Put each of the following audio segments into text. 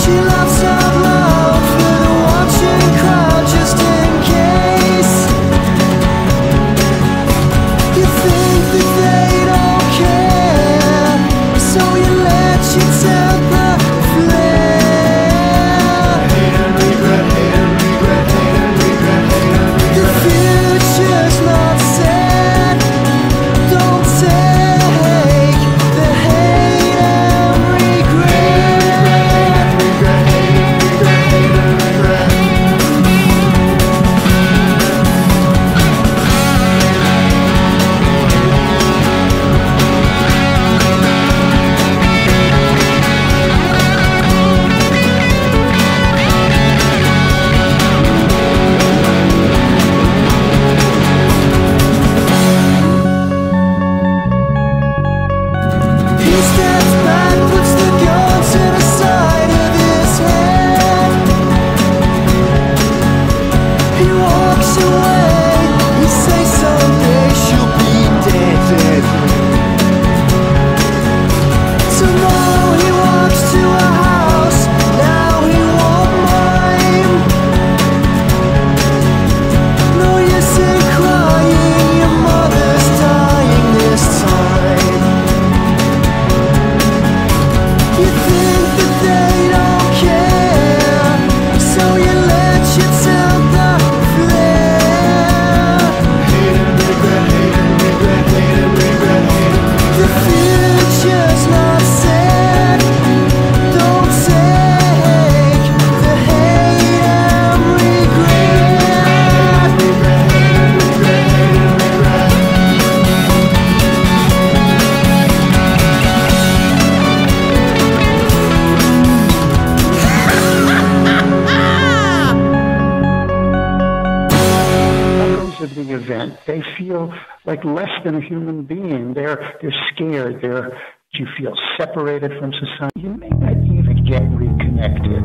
She laughs out loud for the watching crowd just in case. You think that they don't care, so you let your temper flare. Hate and regret, hate and regret, hate and regret, hate and regret. The future's not set. Don't take the hate and regret. Regret, hate and regret, hate and regret. He steps back, puts the gun to the side of his head. He walks away. He says someday she'll be dead. Tomorrow he walks to a house. Now he won't mind. No use in crying. Your mother's dying this time. You think that they don't care, so you let your temper flare. Hate and regret, hate and regret, hate and regret, hate and regret. The future's not set. Don't take the hate and regret. Regret, hate and regret, hate and regret. Echoes of the event, they feel like less than a human being. They're scared. You feel separated from society. You may not even get reconnected.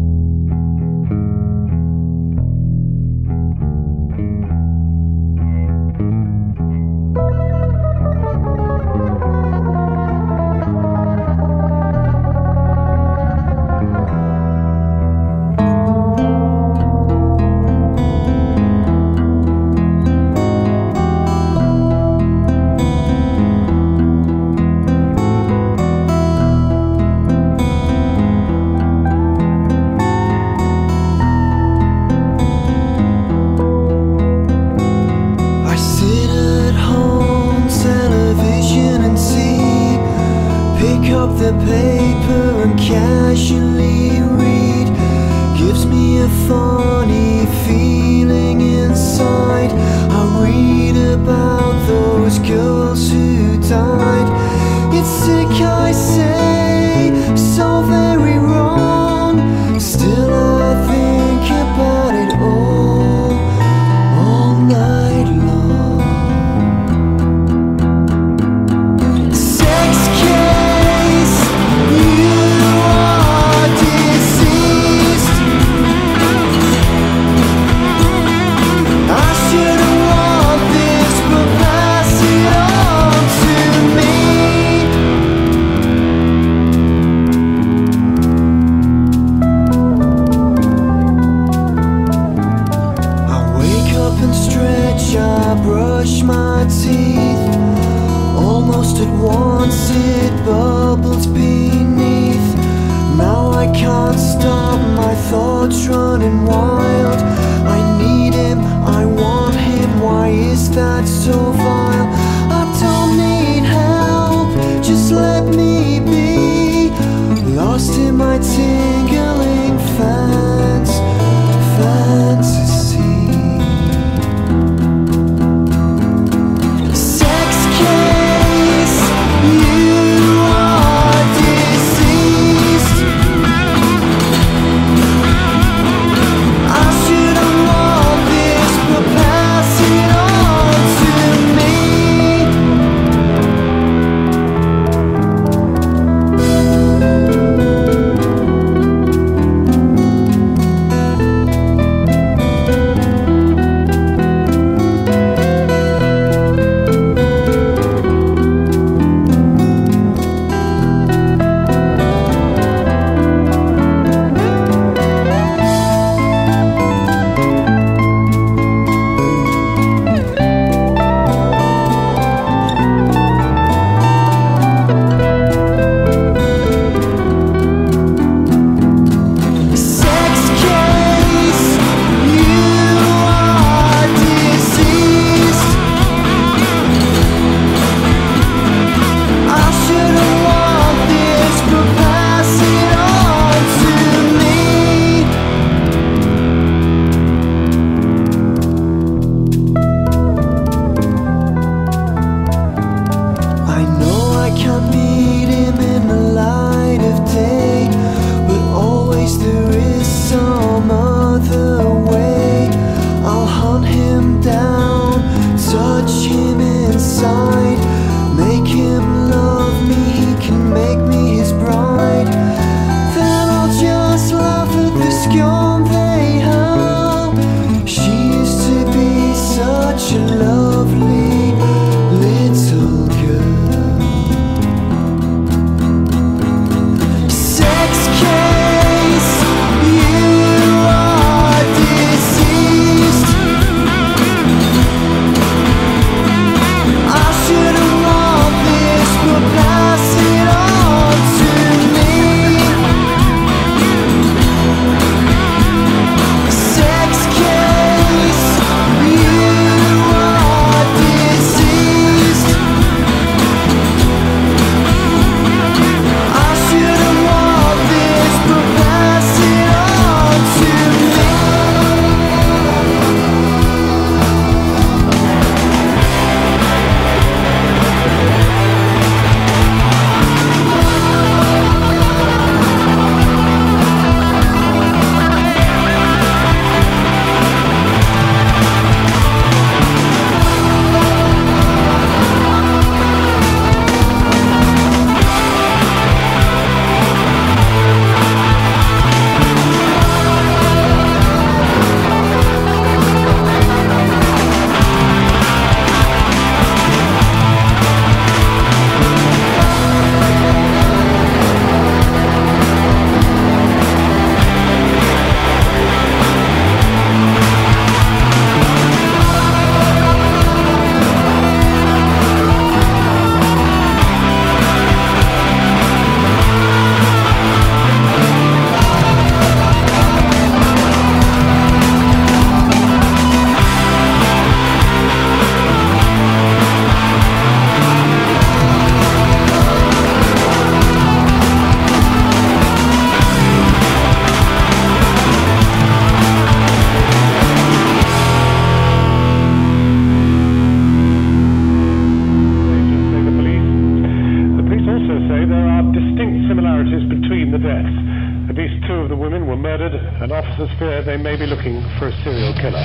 I sit at home, television and tea. Pick up the paper and casually read. Gives me a funny feeling inside. I read about those girls who died. It's sick, I say, so very wrong. Still I think about it all night long. Sex case, you are deceased. I shouldn't want this, but pass it on to me. I wake up and stretch, I brush my teeth. Almost at once it bubbles beneath. Now I can't stop my thoughts running wild. I need him, I want him, why is that so vile? I don't need help, just let me be. Lost in my tingling fantasy. Sex case, you are deceased. I shouldn't want this, but pass it on to me. between the deaths. At least 2 of the women were murdered, and officers fear they may be looking for a serial killer.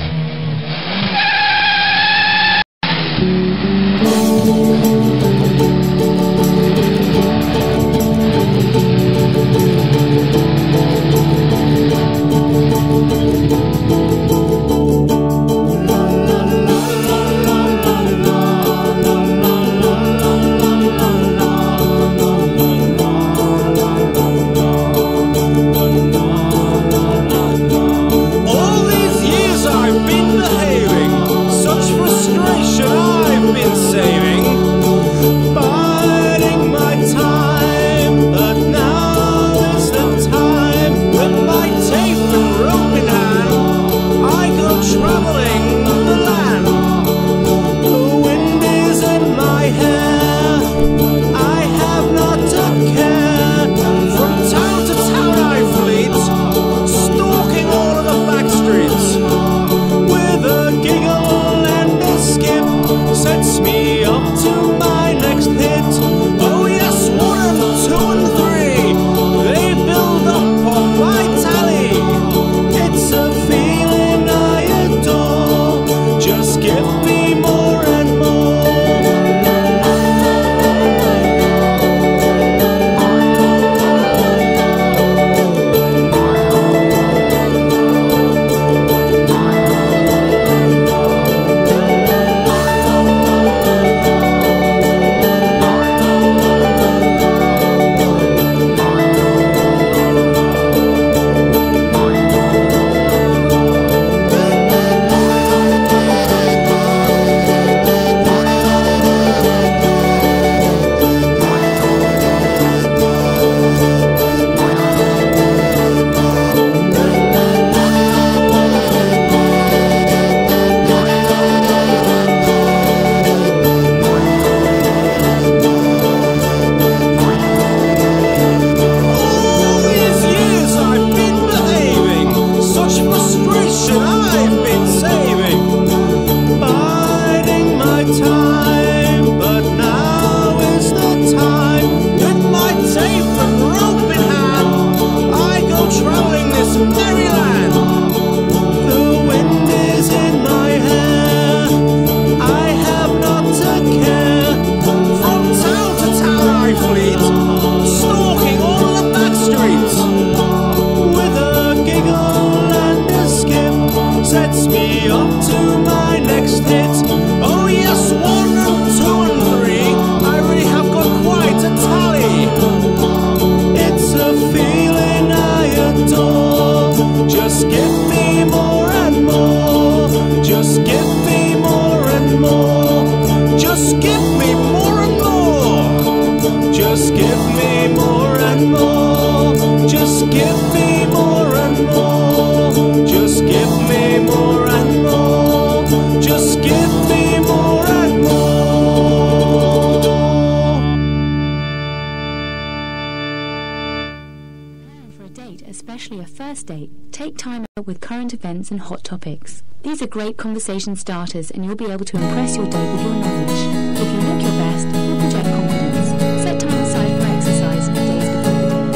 With current events and hot topics. These are great conversation starters and you'll be able to impress your date with your knowledge. If you look your best, you'll project confidence. Set time aside for exercise days before the date.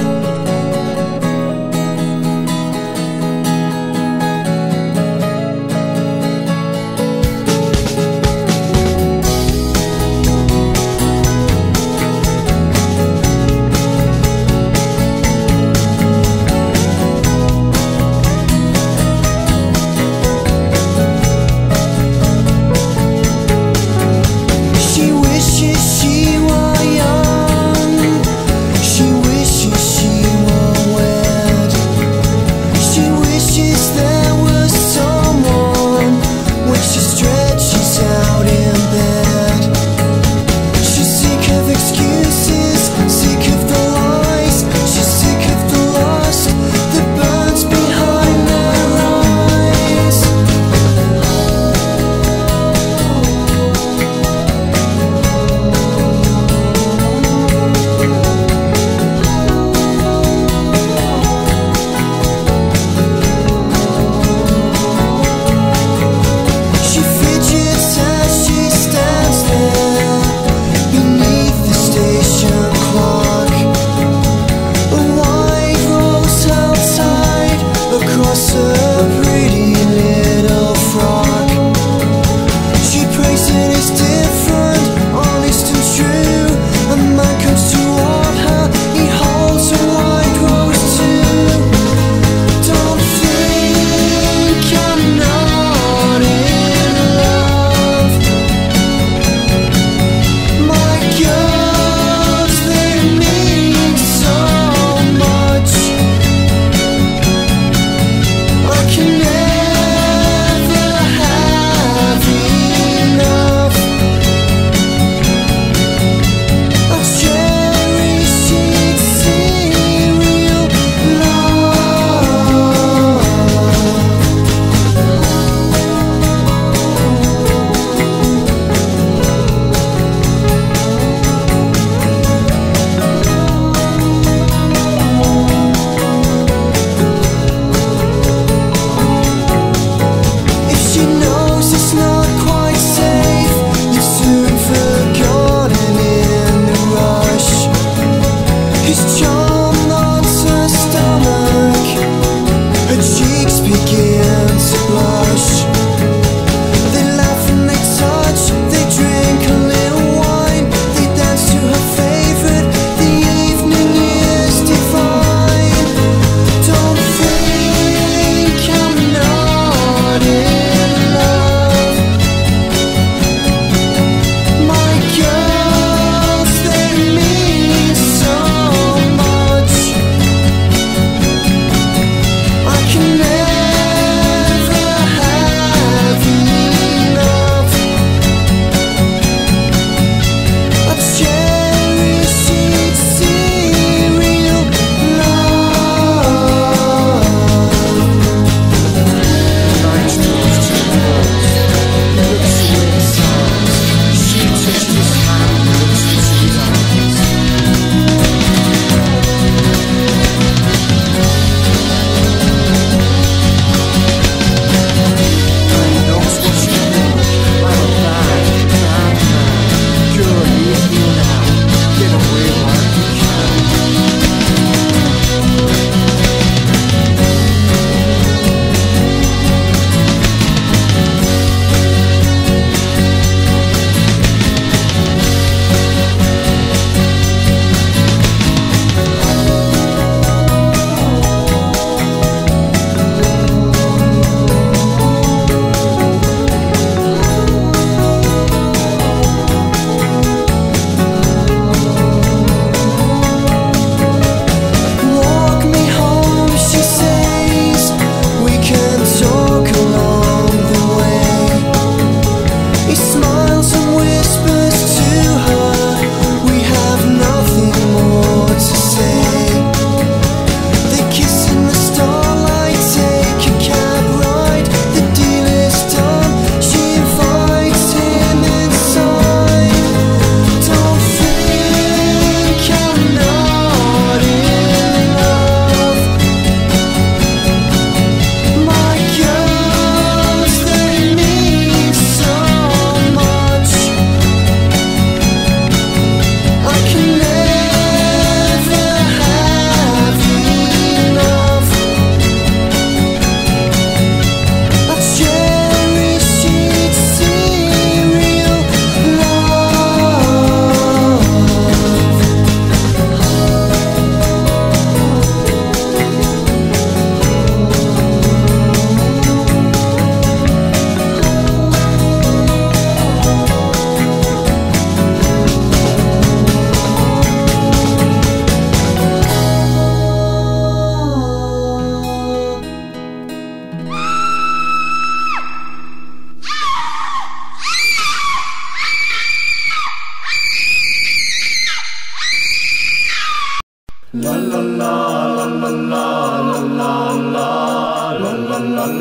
She wishes she were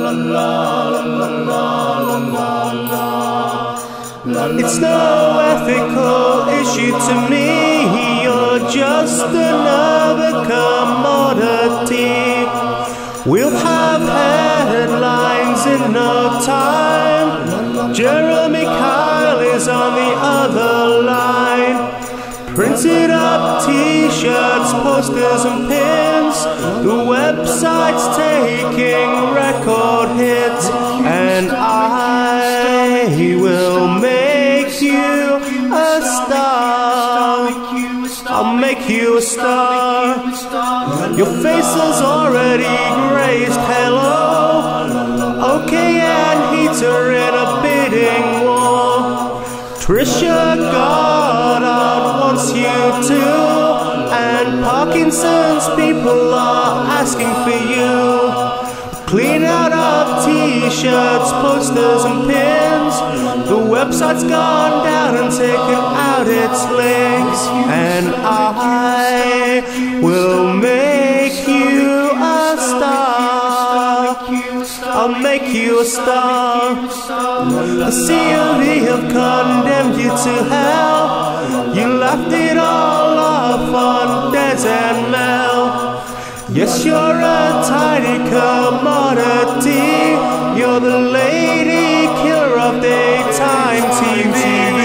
It's no ethical issue to me. You're just another commodity. We'll have headlines in no time. Jeremy Kyle is on the other line. Printed up t-shirts, posters and pins. The website's taking record hits. And I will make you a star. I'll make you a star. Your face has already graced hello. Okay, and heater in a bidding war. Trisha Goddard wants you to, and Parkinson's people are asking for you. Clean out of t-shirts, posters and pins. The website's gone down and taken out its links. And I will make you a star. I'll make you a star. The COV have condemned you to hell. You laughed it all off on Des and Mel. Yes, you're a tiny commodity. You're the lady killer of daytime TV.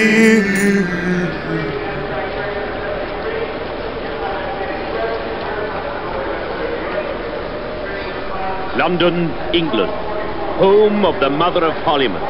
London, England, home of the Mother of Parliament.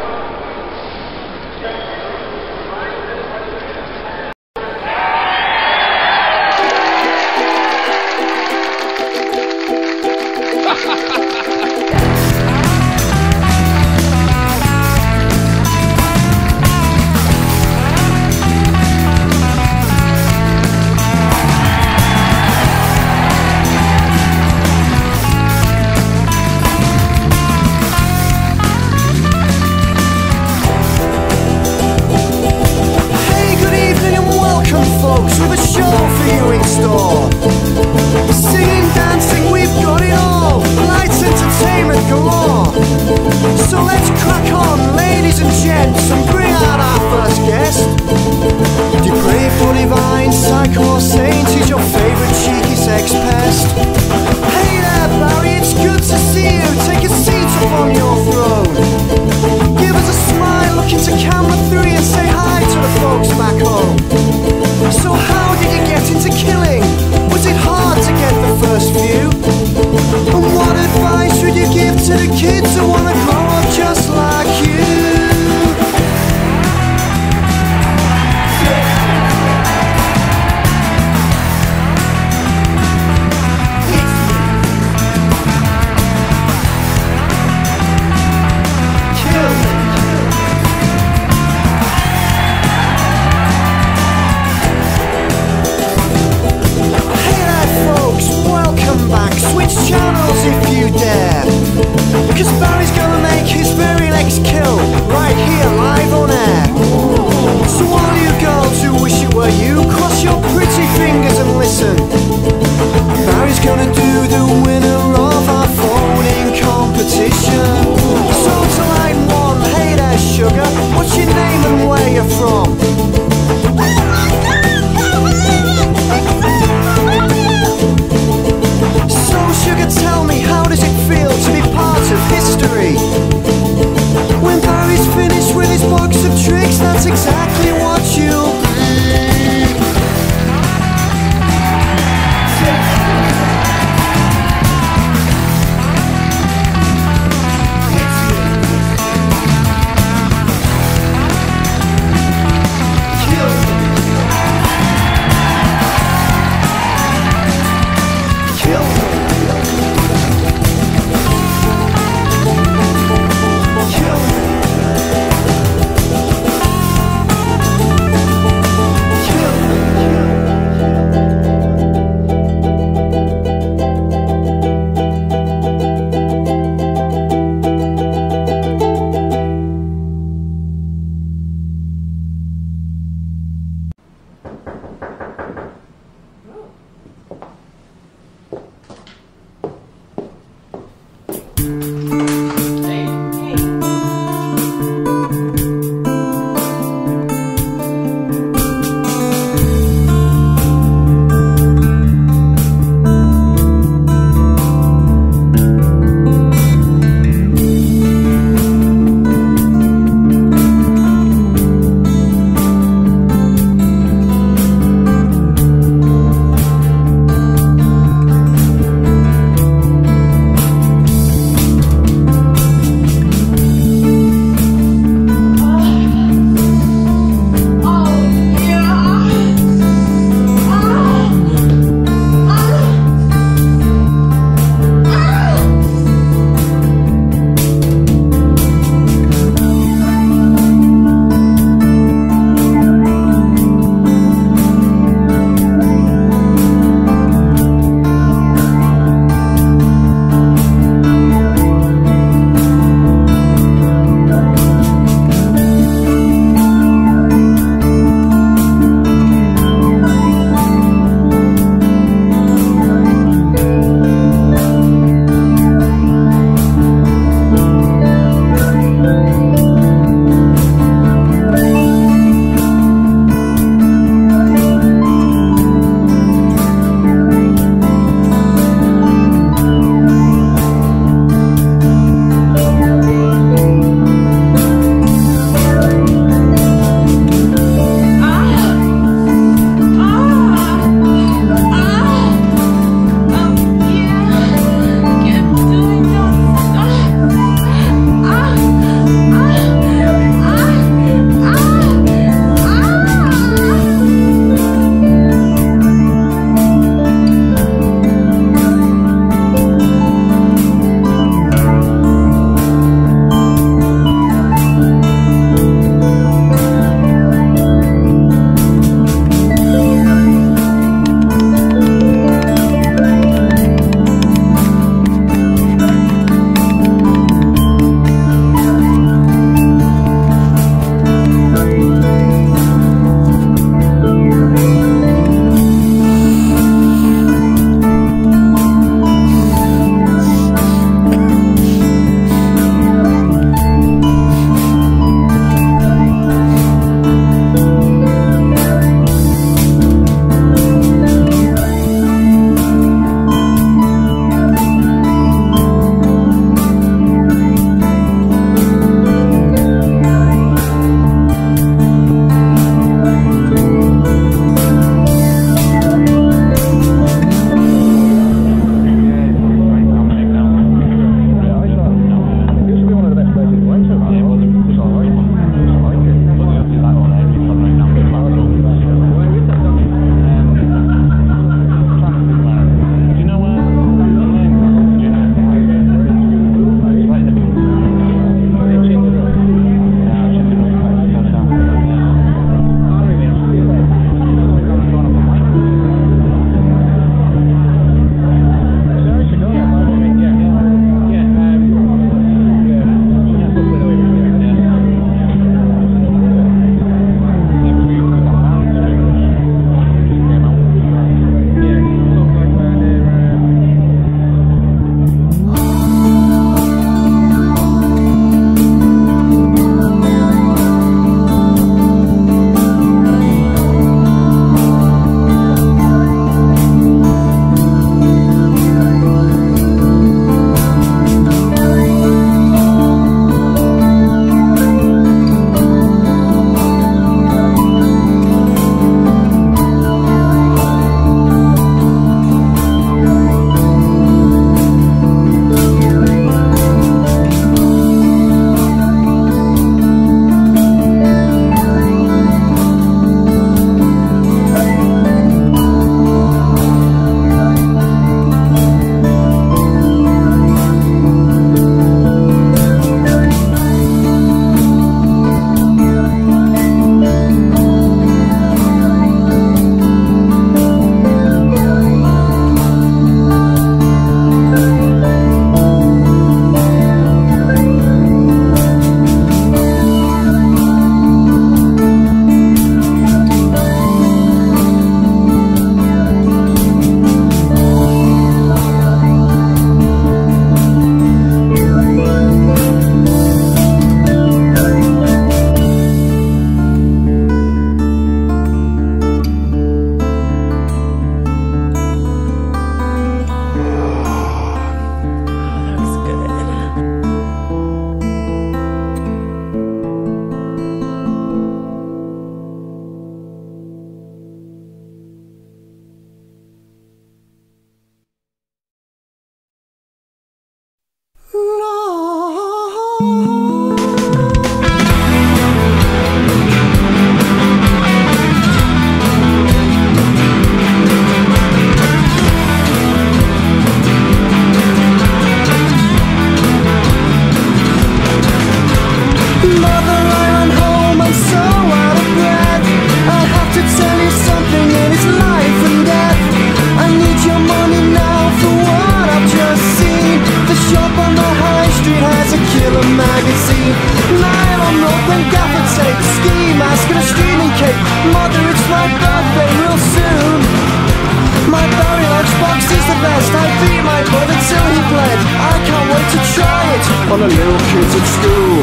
the little kids at school.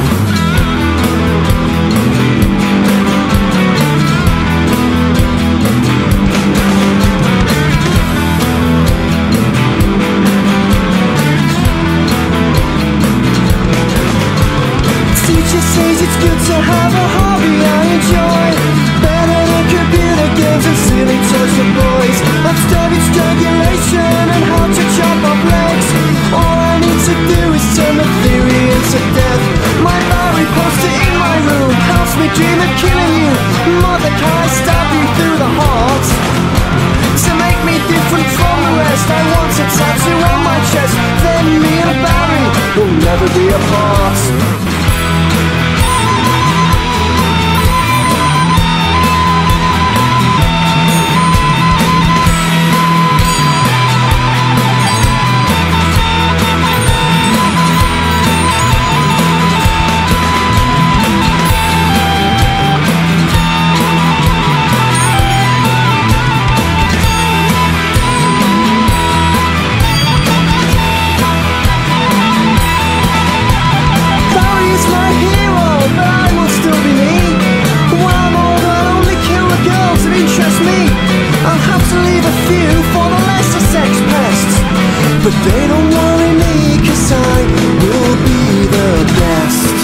Teacher says it's good to have a hobby I enjoy, better than computer games and silly toys for boys. I've studied strangulation and how to chop up legs. All I need to do is turn the theory into death. My diary poster in my room helps me dream of killing you. Mother, can I stab you through the heart? To make me different from the rest, I want a tattoo on my chest. Then me and Barry will never be apart. But they don't worry me, 'cause I will be the best.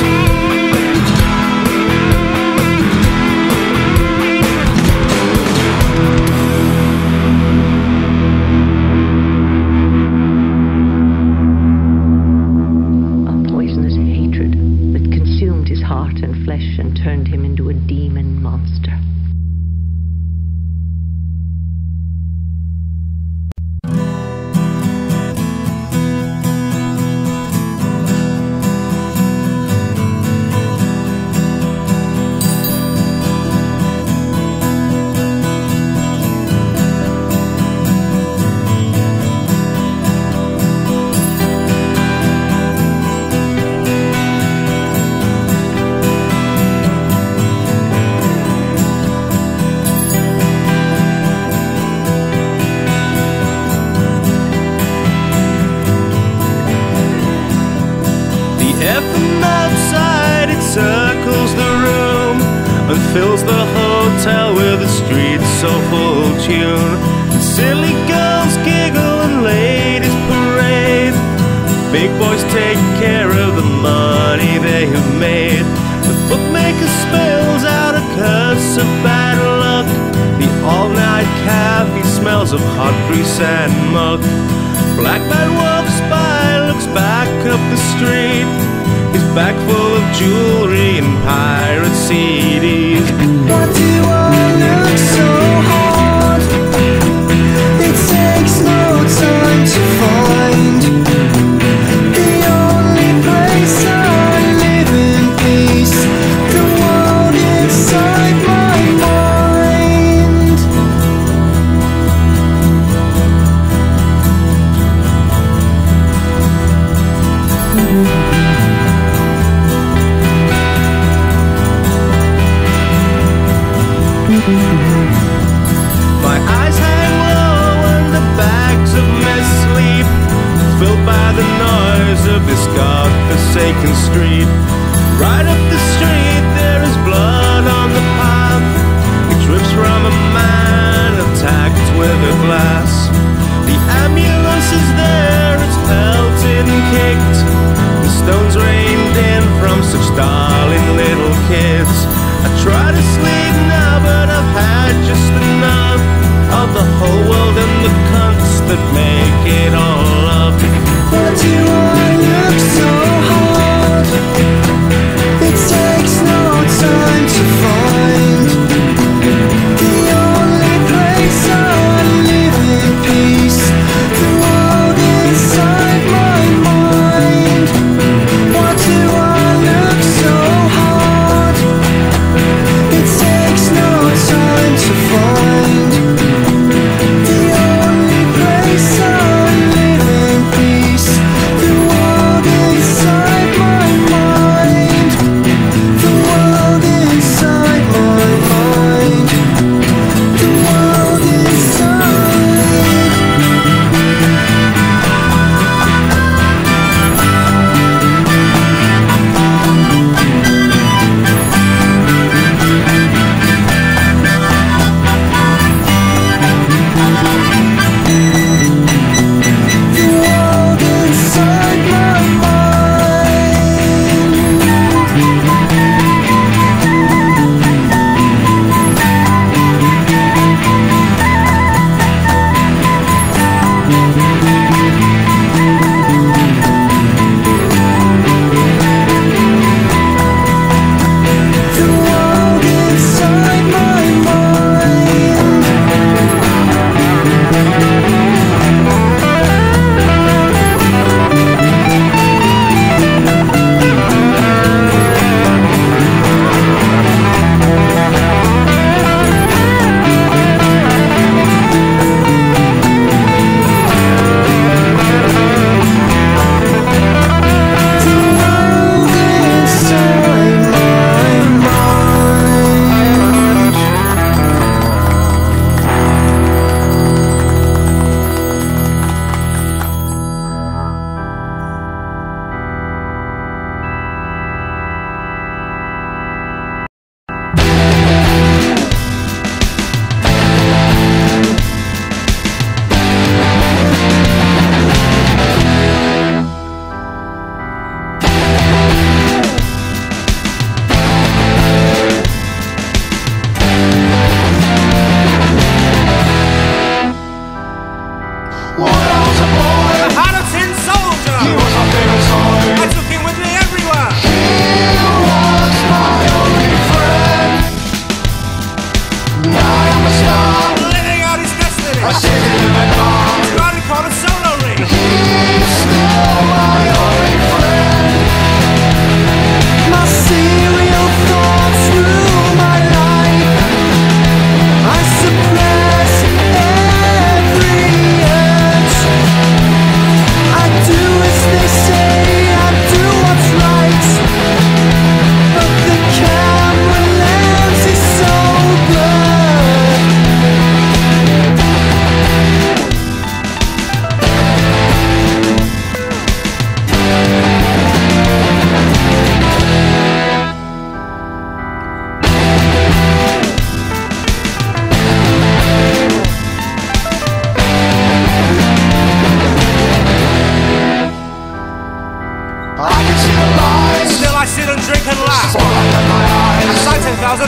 A poisonous hatred that consumed his heart and flesh and turned him into a demon monster. Fills the hotel with a street soulful tune. Silly girls giggle and ladies parade. Big boys take care of the money they have made. The bookmaker spells out a curse of bad luck. The all-night cafe smells of hot grease and muck. Black man walks by, looks back up the street. His bag full of jewelry and pirate CDs. Why do I look so hard? It takes no time to find the only place I live in peace, the world inside my mind. My eyes hang low and the bags of mess sleep, filled by the noise of this God-forsaken street. Right up the street there is blood on the path. It drips from a man attacked with a glass. The ambulance is there, it's pelted and kicked. The stones rained in from such darling little kids. I try to sleep now, but I've had just enough of the whole world and the cunts that make it all up. Why do I look so hard? It takes no time to find the only place I live in peace, the world inside my mind. Why do I look so hard? It takes no time to find the only place I live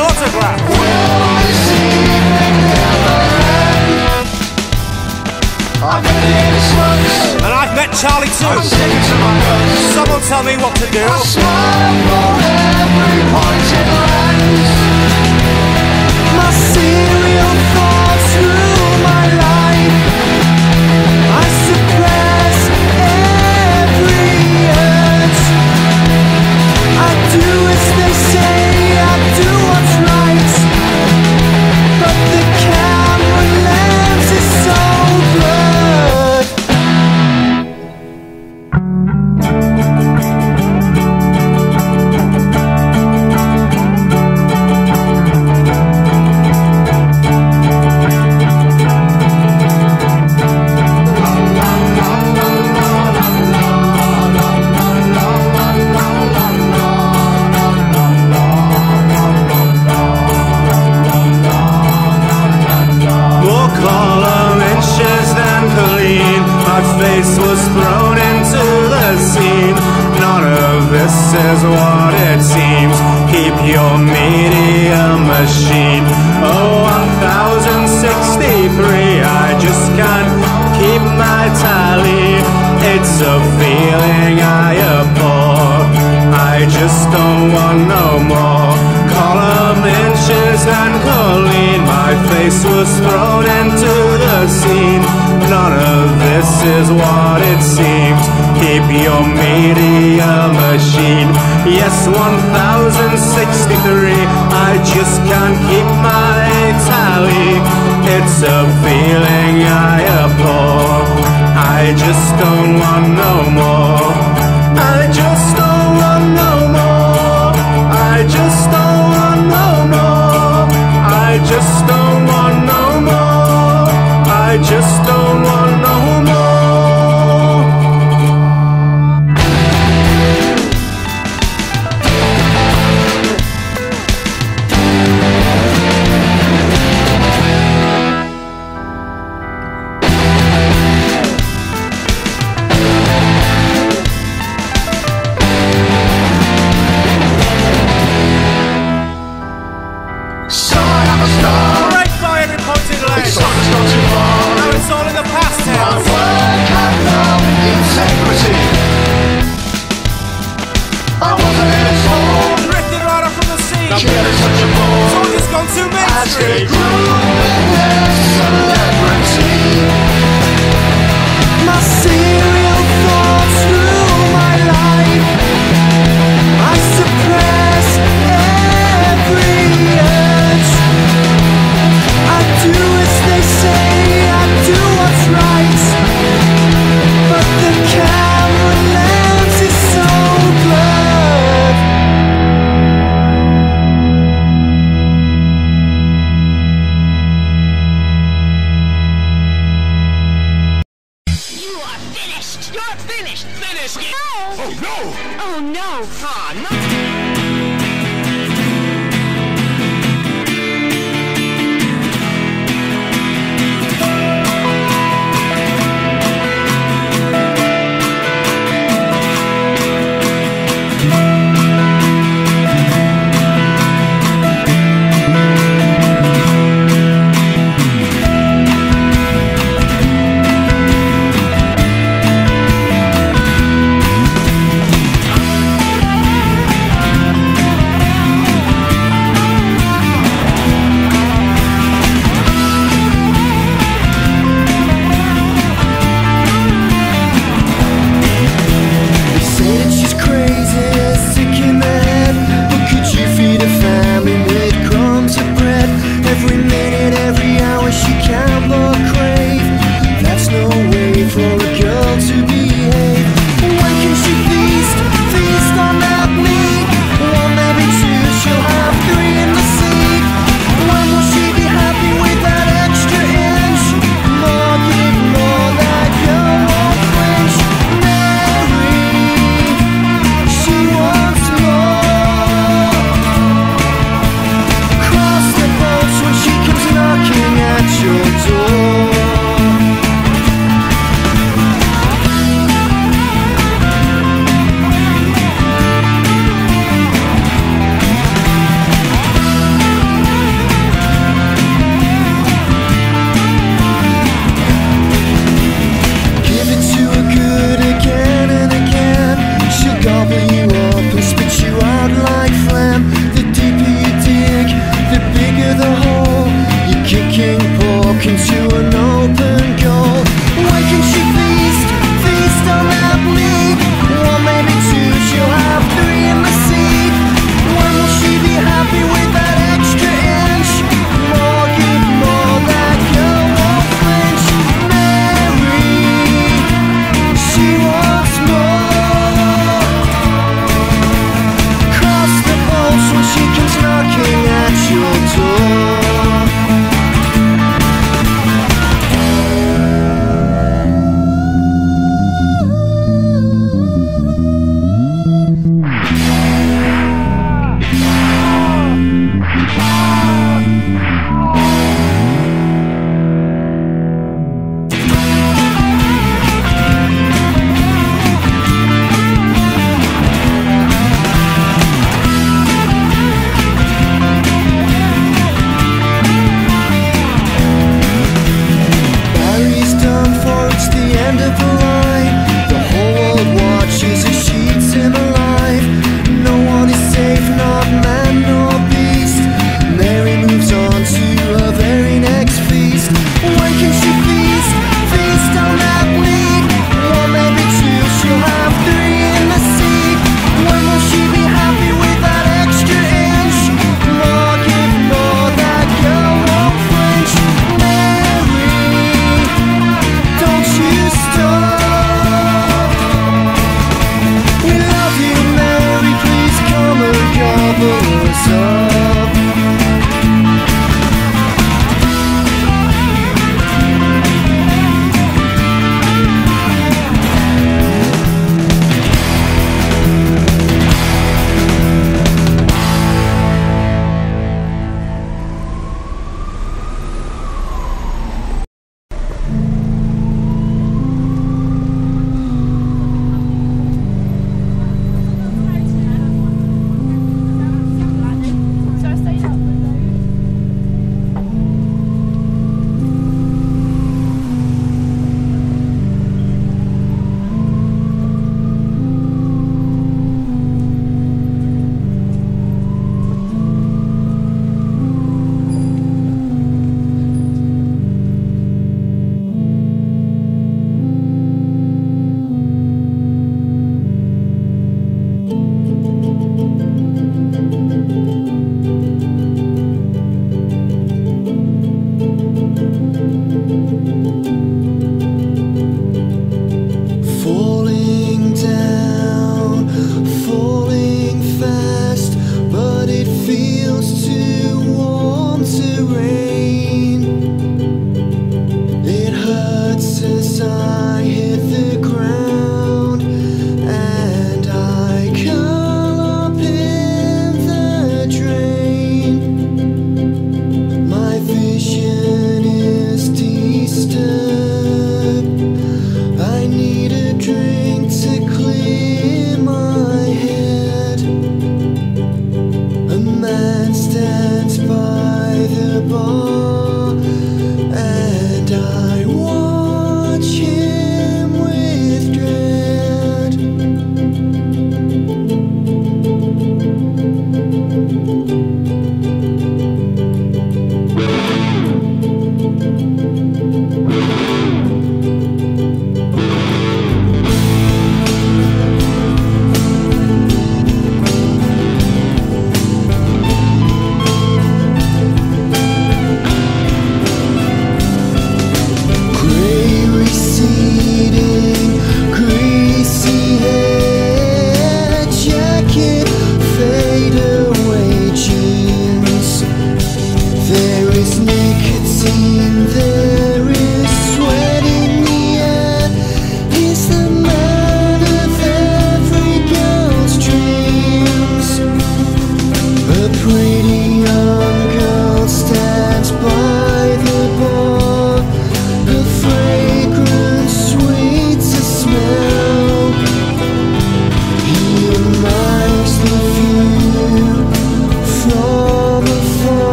autograph. And I've met Charlie too. Someone tell me what to do. I smile for every pointed lens. My serial falls through my life. I suppress every urge. I do as they say, I do what's right. But the camera lens is so blurred. Face was thrown into the scene. None of this is what it seems. Keep your media machine. Oh, 1063, I just can't keep my tally. It's a feeling I abhor. I just don't want no more. Column inches and Colleen. My face was thrown into the scene. None of this is what it seems. Keep your media machine. Yes, 1063. I just can't keep my tally. It's a feeling I abhor. I just don't want no more. I just don't want no more. I just don't want no more. I just don't want no more. I just don't want no more. You're finished! You're finished! Finish! No! Oh no! Oh no! Ah, no!